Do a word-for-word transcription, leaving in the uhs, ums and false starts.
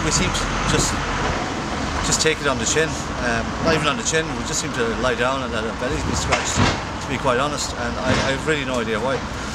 we seem to just just take it on the chin, um, not even on the chin, we just seem to lie down and let our bellies be scratched, to be quite honest, and I, I have really no idea why.